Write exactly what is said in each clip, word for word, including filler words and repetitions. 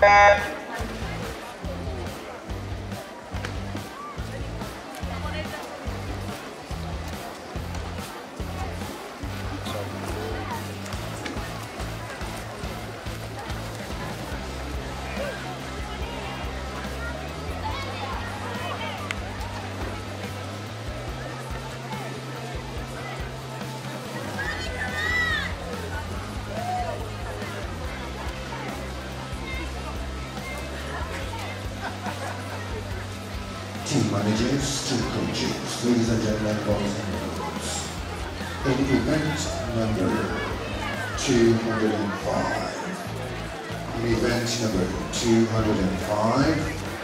Team managers, team coaches, ladies and gentlemen, boys and girls. In event number two hundred five, in event number two hundred five,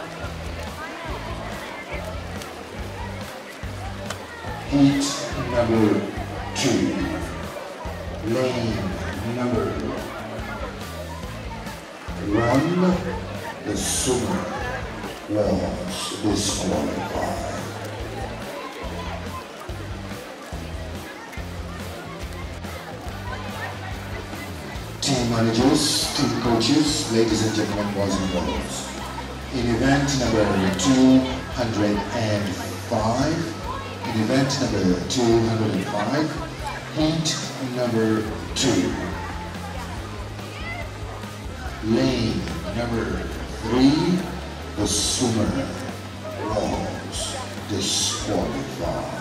heat number two, lane number one, the swimmer was disqualified. Team managers, team coaches, ladies and gentlemen, boys and girls. In event number two hundred five, in event number two hundred five, heat number two, lane number three, the swimmer was disqualified.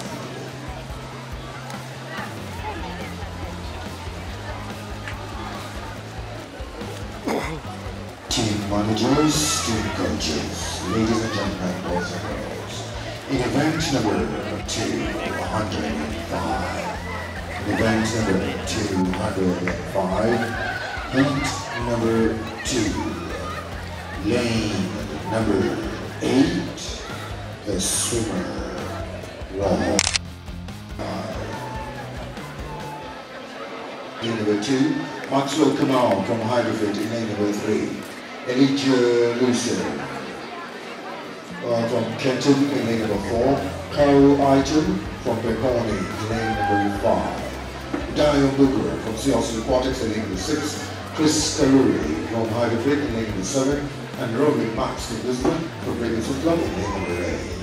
Team managers, team coaches, ladies and gentlemen, boys and girls. In event number two hundred five, in event number two hundred five, heat number two, lane number eight, the swimmer was. In number two, Maxwell Kamal from Hyderabad in lane number three. Elijah Lucer uh, from Kenton in lane number four. Carol Item from Peconi in lane number five. Dion Booker from C L C Aquatics in lane number six. Chris Karuri from Hyderabad in lane number seven. And Robin Max from Lisbon from Breakers Club in lane number eight.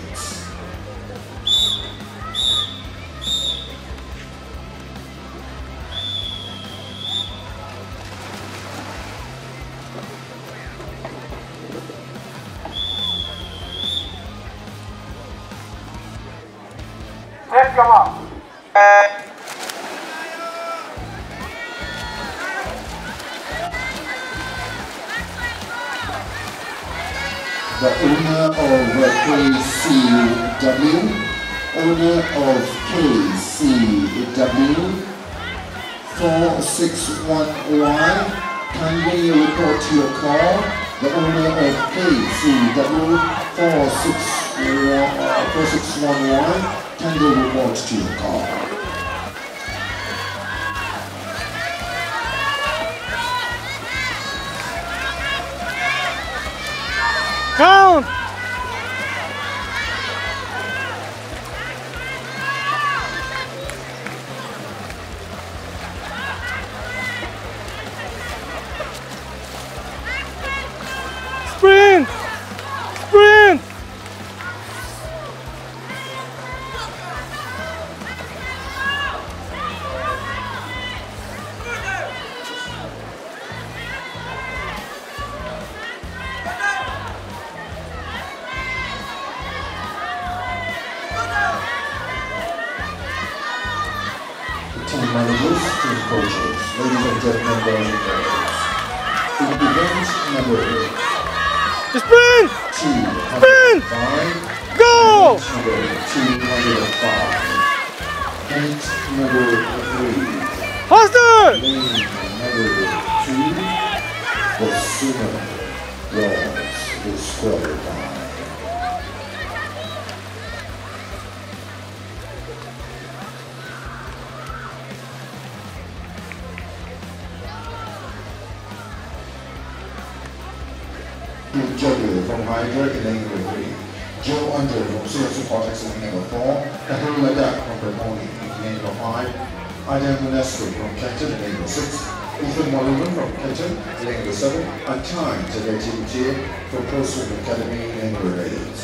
Let's come up. The owner of K C W, owner of K C W four six one one, kindly report to your call. The owner of K C W four six one one, kindly report to your call. Count! Sprint! Sprint! Team managers, team coaches, ladies and gentlemen, boys and girls. In event number Sprint! two hundred five, Go! event number two hundred five, heat number three, Faster! lane number two, the swimmer was disqualified. Joe from Hydra in lane number three. Joe Andre from C L C Aquatics in lane number four. Kahul Ladak from Bermoni in lane number five. Adam Manesco from Kenton, in number six. Ethan Mulligan from Kenton, in number seven. And Time Tagati from Postman Academy, in number eight.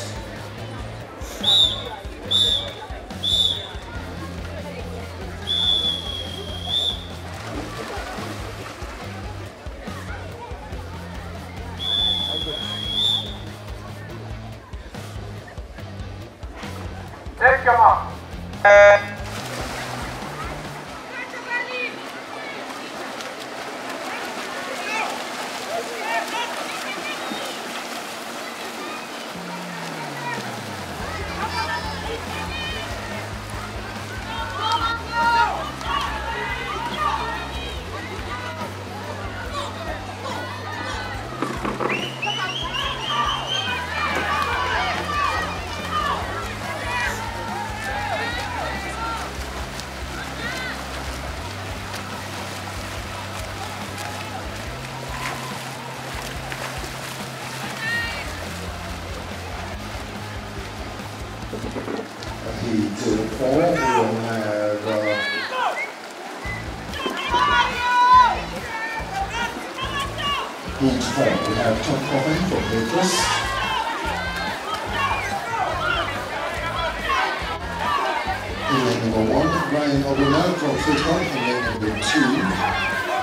Let's come on. Heat four, we will have uh, Heat four, we have Tom Coffin from Naples. In lane number one, Ryan Obuna from Freetown, in lane number two.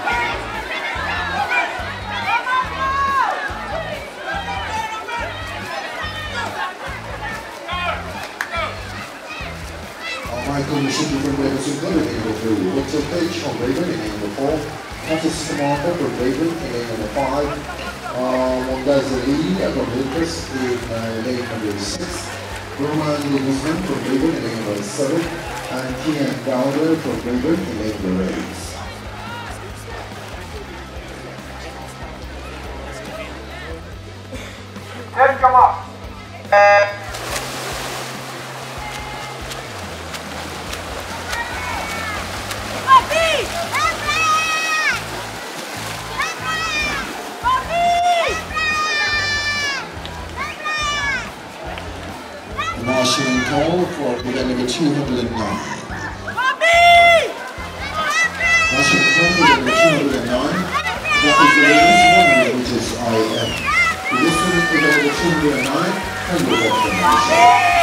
Michael Mishiki from Davidson Glen in number three. Victor Page from Raven in number four. Francis Marco from Raven in number five. Uh, Mondaza Lee from Lucas in uh, lane number six. Roman Guzman from Raven in lane number seven. And Kian Dowder from Raven in lane number eight. Let's come on. Uh, Marshall and Cole for event number two hundred nine. Marshall and Cole for event number two hundred nine. That is the latest one, which is I M. This one is event number two hundred nine, and we'll watch the next.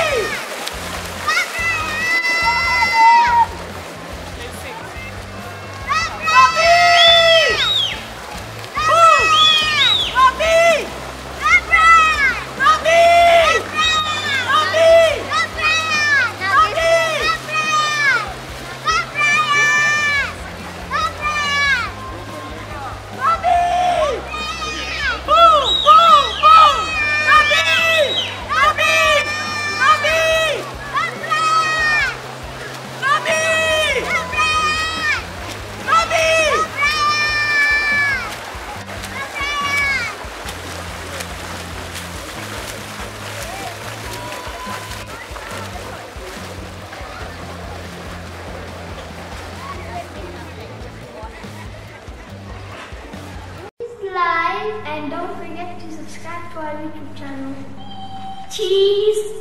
And don't forget to subscribe to our YouTube channel. Cheese!